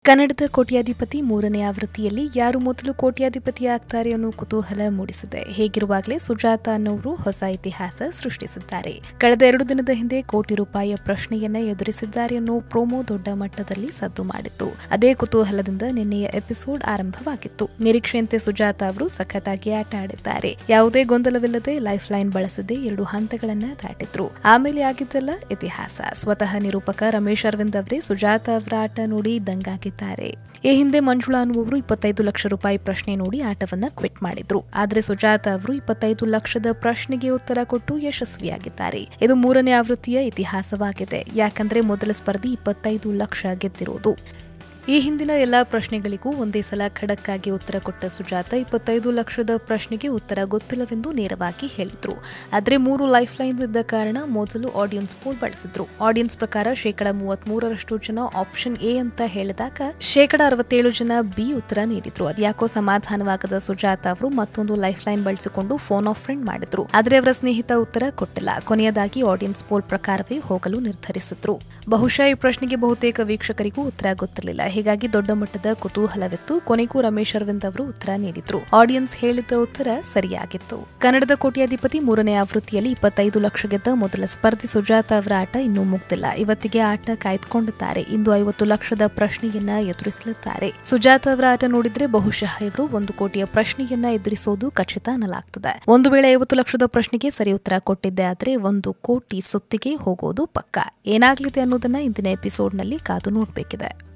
ಕನ್ನಡದ ಕೋಟ್ಯಾಧಿಪತಿ 3ನೇ ಆವೃತ್ತಿಯಲ್ಲಿ ಯಾರು ಮೊದಲು ಕೋಟ್ಯಾಧಿಪತಿ ಆಗ್ತಾರೆ ಅನ್ನೋ ಕುತೂಹಲ ಮೂಡಿಸಿದೆ. ಹೇಗಿರುವಾಗಲೇ ಸುಜಾತ ಅನ್ನೋರು ಹೊಸ ಇತಿಹಾಸ ಸೃಷ್ಟಿಸಿದ್ದಾರೆ. ಕಳೆದ 2 ದಿನದ ಹಿಂದೆ ಕೋಟಿ ರೂಪಾಯಿಯ ಪ್ರಶ್ನೆಯನ್ನ ಎದುರಿಸಿದ್ದಾರೆ ಅನ್ನೋ ಪ್ರೋಮೋ ದೊಡ್ಡ ಮಟ್ಟದಲ್ಲಿ ಸದ್ದು ಮಾಡಿತ್ತು. ಅದೇ ಕುತೂಹಲದಿಂದ ನಿನ್ನೆಯ ಎಪಿಸೋಡ್ ಆರಂಭವಾಗಿತ್ತು. ನಿರೀಕ್ಷೆಯಂತೆ ಸುಜಾತ ಅವರು ಸಖತ್ತಾಗಿ ಆಟ ಆಡಿದ್ದಾರೆ. ಯಾವುದೇ ಗೊಂದಲವಿಲ್ಲದೆ ಲೈಫ್ ಲೈನ್ ಬಳಸದೆ 2 ಹಂತಗಳನ್ನ ದಾಟಿದ್ರು. ಆಮೇಲೆ ಆಗಿದ್ದಲ್ಲ ಇತಿಹಾಸ. ಸ್ವತಃ ನಿರೂಪಕ ರಮೇಶ್ ಅರವಿಂದ್ ಅವರೇ ಸುಜಾತ ಅವರ ಆಟ ನೋಡಿ ದಂಗಾಗಿದ್ದಾರೆ. ಈ ಹಿಂದೆ ಮಂಜುಳಾ ಅನ್ನುವರು 25 ಲಕ್ಷ ರೂಪಾಯಿ ಪ್ರಶ್ನೆ ನೋಡಿ ಆಟವನ್ನ ಕ್ವಿಟ್ ಮಾಡಿದ್ರು. ಆದ್ರೆ ಸುಜಾತ ಅವರು 25 ಲಕ್ಷದ ಪ್ರಶ್ನೆಗೆ ಉತ್ತರ ಕೊಟ್ಟು ಯಶಸ್ವಿಯಾಗಿದ್ದಾರೆ. ಇದು 3ನೇ ಆವೃತ್ತಿಯ ಇತಿಹಾಸವಾಗಿದೆ. ಯಾಕಂದ್ರೆ ಮೊದಲ ಸ್ಪರ್ಧಿ 25 ಲಕ್ಷ ಗೆದ್ದಿರೋದು. ಈ ಹಿಂದಿನ ಎಲ್ಲಾ ಪ್ರಶ್ನೆಗಳಿಗೂ ಒಂದೇ ಸಲ ಖಡಕ್ ಆಗಿ ಉತ್ತರ ಕೊಟ್ಟ ಸುಜಾತ 25 ಲಕ್ಷದ ಪ್ರಶ್ನೆಗೆ ಉತ್ತರ ಗೊತ್ತಿಲ್ಲವೆಂದು ನೇರವಾಗಿ ಹೇಳಿದ್ರು. ಆದ್ರೆ 3 ಲೈಫ್ ಲೈನ್ಸ್ ಇದ್ದ ಕಾರಣ ಮೊದಲು ಆಡಿಯನ್ಸ್ ಪೋಲ್ ಬಳಸಿದ್ರು. ಆಡಿಯನ್ಸ್ ಪ್ರಕಾರ 33% ಜನ ಆಪ್ಷನ್ ಎ ಅಂತ ಹೇಳಿದಾಗ 67% ಜನ ಬಿ ಉತ್ತರ ನೀಡಿದ್ರು. ಅದ್ಯಾಕೋ ಸಮಾಧಾನವಾಗದ ಸುಜಾತ ಅವರು ಮತ್ತೊಂದು ಲೈಫ್ ಲೈನ್ ಬಳಸಿಕೊಂಡು ಫೋನ್ ಆಫ್ ಫ್ರೆಂಡ್ ಮಾಡಿದ್ರು. ಆದ್ರೆ ಅವರ ಸ್ನೇಹಿತ ಉತ್ತರ ಕೊಟ್ಟಿಲ್ಲ. ಕೊನೆಯದಾಗಿ ಆಡಿಯನ್ಸ್ ಪೋಲ್ ಪ್ರಕಾರವೇ ಹೋಗಲು ನಿರ್ಧರಿಸಿದ್ರು. ಬಹುಶಃ ಈ ಪ್ರಶ್ನೆಗೆ ಬಹುತೇಕ ವೀಕ್ಷಕರಿಗೂ ಉತ್ತರ ಗೊತ್ತಿರಲಿಲ್ಲ. ಹೀಗಾಗಿ ದೊಡ್ಡ ಮಟ್ಟದ ಕುತೂಹಲವಿತ್ತು. ಕೊನೆಗೂ ರಮೇಶ್ ಅರವಿಂದ್ ಅವರು ಉತ್ತರ ನೀಡಿದ್ರು. ಆಡಿಯನ್ಸ್ ಹೇಳಿದ್ದ ಉತ್ತರ ಸರಿಯಾಗಿತ್ತು. ಕನ್ನಡದ ಕೋಟ್ಯಾಧಿಪತಿ 3ನೇ ಆವೃತ್ತಿಯಲ್ಲಿ 25 ಲಕ್ಷ ಗೆದ್ದ ಮೊದಲ ಸ್ಪರ್ಧಿ ಸುಜಾತ ಅವರ ಆಟ ಇನ್ನೂ ಮುಗ್ದಿಲ್ಲ. ಇವತ್ತಿಗೆ ಆಟ ಕಾಯ್ದುಕೊಂಡಿದ್ದಾರೆ. ಇಂದು 50 ಲಕ್ಷದ ಪ್ರಶ್ನೆಯನ್ನ ಎದುರಿಸಲಿದ್ದಾರೆ. ಸುಜಾತ ಅವರ ಆಟ ನೋಡಿದ್ರೆ ಬಹುಶಃ ಇವರು 1 ಕೋಟಿಯ ಪ್ರಶ್ನೆಯನ್ನ ಎದುರಿಸೋದು ಖಚಿತ ಅನ್ನಲಾಗ್ತದೆ. ಒಂದು ವೇಳೆ 50 ಲಕ್ಷದ ಪ್ರಶ್ನೆಗೆ ಸರಿ ಉತ್ತರ ಕೊಟ್ಟಿದ್ದೆ ಆದ್ರೆ 1 ಕೋಟಿ ಸುತ್ತಿಗೆ ಹೋಗೋದು ಪಕ್ಕ. ಏನಾಗ್ಲಿದೆ ಅನ್ನೋದನ್ನ ಇಂದಿನ ಎಪಿಸೋಡ್ ನಲ್ಲಿ ಕಾದು ನೋಡ್ಬೇಕಿದೆ.